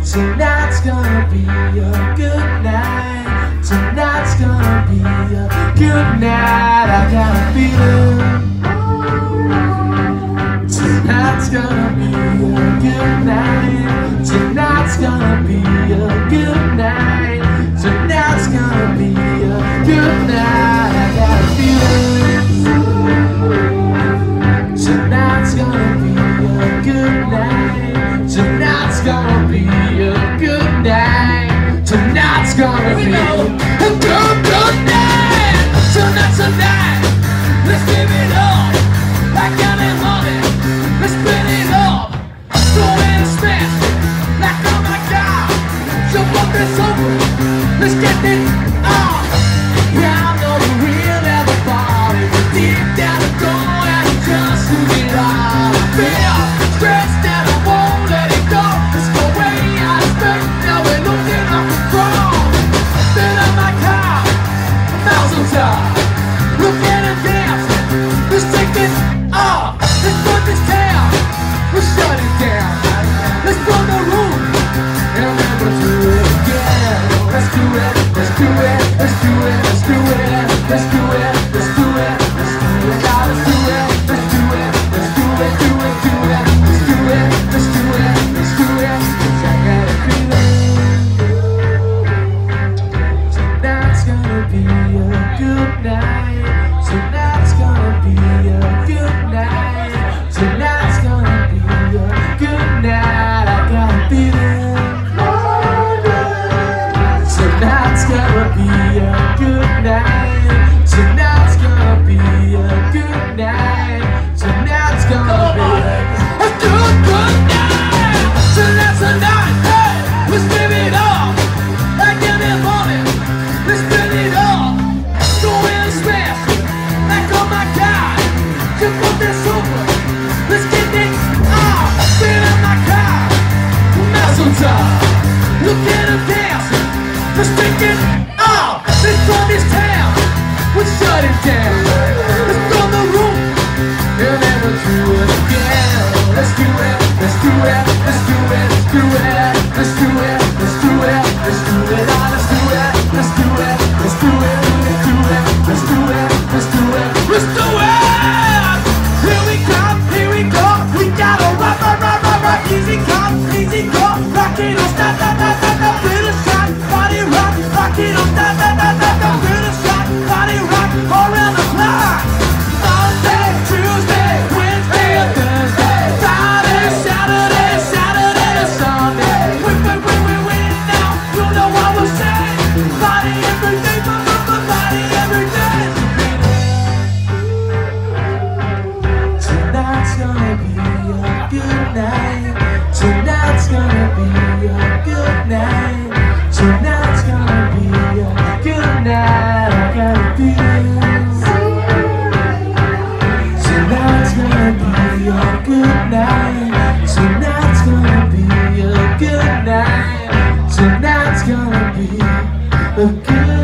Tonight's gonna be a good night. Tonight's gonna be a good night. I got a feeling. Tonight's gonna be a good night. Tonight's gonna be a good night. Tonight's gonna be a good night. I got a feeling. Tonight's gonna be a good night. Tonight's gonna be a good night. Tonight's gonna be a good night. Tonight, let's give it up. Like I'm in money, let's spin it up. Go and smash it, like oh my God. Jump up and over, let's get it on. Yeah, I know the real everybody, but deep down the door and just lose it all. I feel stressed and I won't let it go. Let's go way out of space, now we're losing our control. Spin up my car, miles on top. Look at him dancing, let's take it off. Let's burn this town, let's shut it down. Let's burn the room, and never do it again. Let's do it, let's do it, let's do it, let's do it, let's do it, let's do it, let's do it, now let's do it, let's do it, let's do it, do it, do it, let's do it, let's do it, let's do it. I got a feeling tonight's gonna be a good night. Tonight's gonna be a good night. Tonight's gonna be a good night. I got a feeling. Tonight's gonna be a good night. Tonight's gonna be a good night. Tonight's gonna be a good night. Tonight's a night, hey, let's give it up. Like in the morning, let's spin it up. Go and smash it, like oh my God. Jump up this over, let's get it off. Spin up my car, mouse on top. Look at him dancing, let's take it off. Let's run this town, we'll shut it down. Let's run the room, and never do it again. Let's do it, let's do it, let's do it, let's do it, let's do it, let's do it, let's do it, let's do it, let's do it, let's do it, let's do it, let's do it, let's do it, let's do it. Here we come, we gotta rock, rock, rock, rock, rock. Easy come, rock it on, stop, stop, stop, stop, stop. With a shot, body rock, rock it on, stop, stop, stop, stop, stop. With a shot, body rock, all around the clock. Monday, Tuesday, Wednesday, Thursday, Friday, Saturday, Sunday. Wait now, you know what we're saying. Body every day, body every day. Tonight's gonna be a good night. Tonight's gonna be a good night. Tonight's gonna be a good night. I got a feeling. Tonight's gonna be a good night. Tonight's gonna be a good night. Tonight's gonna be a good night.